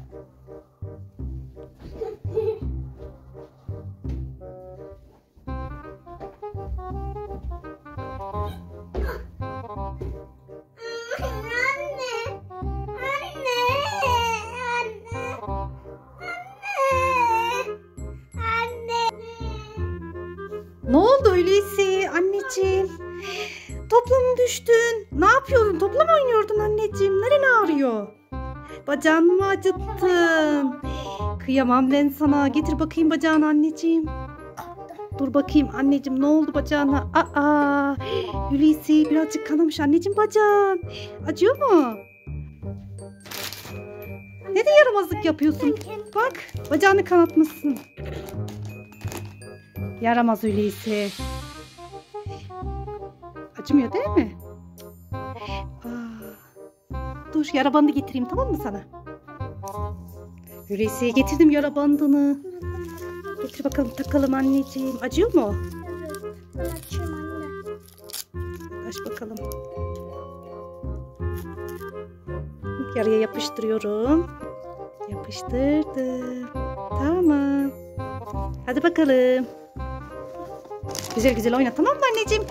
Ne oldu öyleyse anneciğim? Topla mı düştün? Ne yapıyordun? Topla mı oynuyordun anneciğim? Neren ağrıyor? Bacağını mı acıttın? Kıyamam ben sana. Getir bakayım bacağını anneciğim. Dur bakayım anneciğim, ne oldu bacağına? Aa, Hulusi birazcık kanamış anneciğim bacağın. Acıyor mu? Ne de yaramazlık yapıyorsun? Bak bacağını kanatmışsın. Yaramaz Hulusi. Acımıyor değil mi? Dur yara bandı getireyim, tamam mı sana? Hulusi'ye getirdim yara bandını. Getir bakalım takalım anneciğim. Acıyor mu? Evet. Açıyorum anne. Aç bakalım. Yaraya yapıştırıyorum. Yapıştırdım. Tamam. Hadi bakalım. Güzel güzel oyna, tamam mı anneciğim?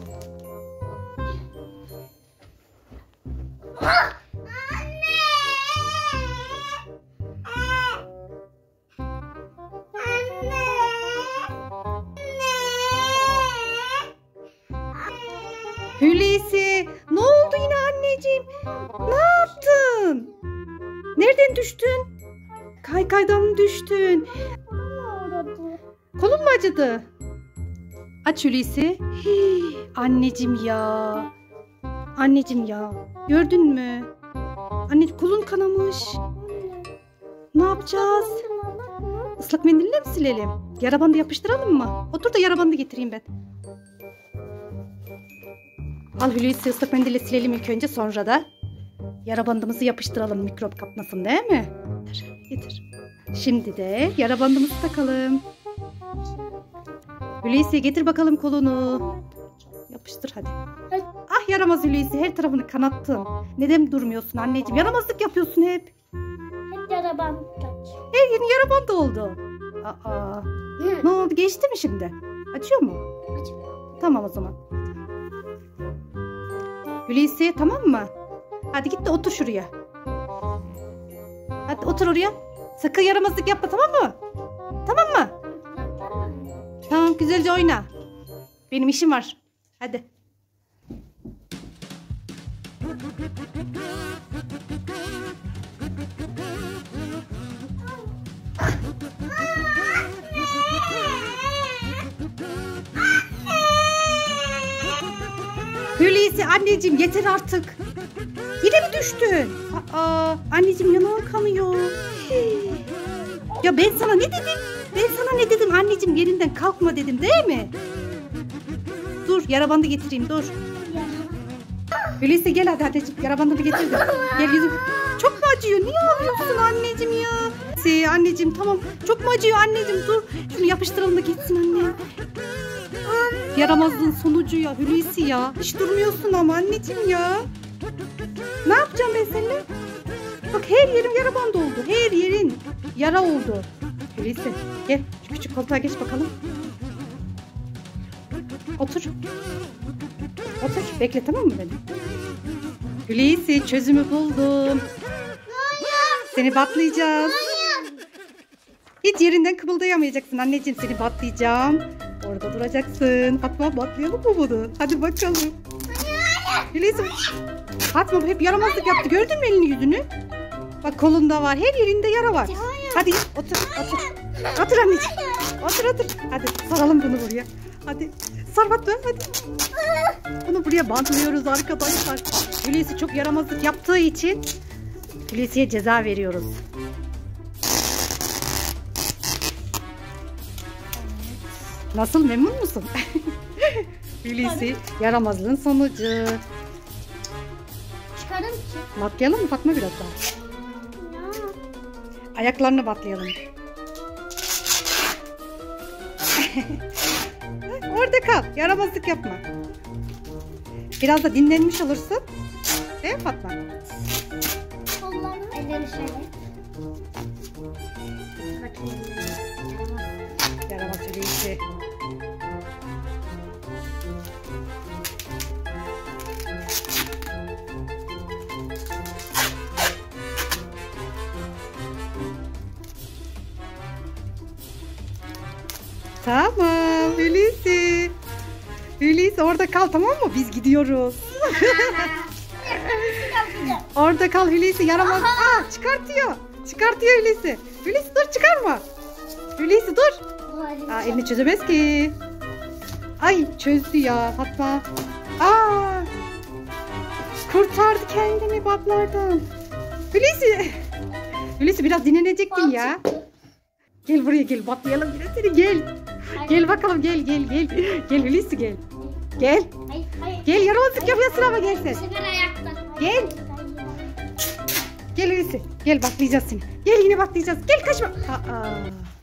Hulusi, ne oldu yine anneciğim? Ne yaptın? Nereden düştün? Kaykaydan mı düştün? Kolun mu acıdı? Aç Hulusi. Anneciğim ya. Anneciğim ya. Gördün mü? Anneciğim kolun kanamış. Ne yapacağız? Islak mendille mi silelim? Yara bandı yapıştıralım mı? Otur da yara bandı getireyim ben. Al Hulusi, ıslak mendille silelim ilk önce, sonra da yara bandımızı yapıştıralım mikrop kapmasın değil mi? Getir. Şimdi de yara bandımızı takalım. Hulusi getir bakalım kolunu. Yapıştır hadi. Ah yaramaz Hulusi, her tarafını kanattın. Neden durmuyorsun anneciğim? Yaramazlık yapıyorsun hep. Hep yara bandı. Her yerin yara bandı oldu. Aa. Ne oldu, geçti mi şimdi? Acıyor mu? Acıyor. Tamam o zaman. Hulusi tamam mı? Hadi git de otur şuraya. Hadi otur oraya. Sakın yaramazlık yapma, tamam mı? Tamam mı? Tamam, güzelce oyna. Benim işim var. Hadi. Hulusi anneciğim yeter artık. Yine mi düştün? Anneciğim yanağım kanıyor. Ya ben sana ne dedim? Ben sana ne dedim anneciğim, yerinden kalkma dedim değil mi? Dur yara bandı getireyim, dur. Hulusi gel hadi yara bandını getirdim. Gel yüzüm. Çok mu acıyor? Niye ağlıyorsun anneciğim ya? Anneciğim tamam. Çok mu acıyor anneciğim? Dur. Şunu yapıştıralım da gitsin anne. Yaramazlığın sonucu ya Hulusi ya. Hiç durmuyorsun ama anneciğim ya. Ne yapacağım ben seninle? Bak her yerim yara bandı oldu. Her yerin yara oldu. Hulusi gel şu küçük koltuğa geç bakalım. Otur. Otur. Bekle tamam mı beni? Hulusi çözümü buldum. Seni batlayacağım. Hiç yerinden kıpıldayamayacaksın anneciğim, seni batlayacağım. Orada duracaksın. Fatma batlayalım mı bunu? Hadi bakalım. Hulusi. Fatma hep yaramazlık yaptı. Gördün mü elini yüzünü? Bak kolunda var. Her yerinde yara var. Hadi otur. Otur anneciğim. Otur. Hadi saralım bunu buraya. Hadi sar Fatma hadi. Bunu buraya bantlıyoruz arkadaşlar. Hulusi çok yaramazlık yaptığı için Hulusi'ye ceza veriyoruz. Nasıl, memnun musun? Hulusi yaramazlığın sonucu. Çıkarım ki. Batlayalım mı Fatma biraz daha? Ayaklarını batlayalım. Orada kal. Yaramazlık yapma. Biraz da dinlenmiş olursun. Değil mi Fatma? Kollarını elleri şöyle. Yaramaz Hulusi. Tamam Hulusi. Hulusi orada kal, tamam mı? Biz gidiyoruz. Orada kal Hulusi, yaramaz. Aa, çıkartıyor. Çıkartıyor Hulusi. Hulusi dur, çıkarma. Hulusi dur. Aa, elini çözemez ki. Ay çözdü ya Fatma. Aa, kurtardı kendini baplardan. Hulusi. Hulusi biraz dinlenecektin ya. Gel buraya, gel baklayalım yine seni, gel. Gel bakalım, gel gel gel. Gel Hulusi gel. Gel. Gel, yaramazlık yapıyorsun ama gel sen. Gel. Gel Hulusi. Gel baklayacağız seni. Gel, yine baklayacağız. Gel, kaçma. Aa.